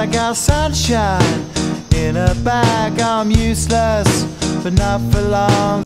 I got sunshine in a bag. I'm useless, but not for long.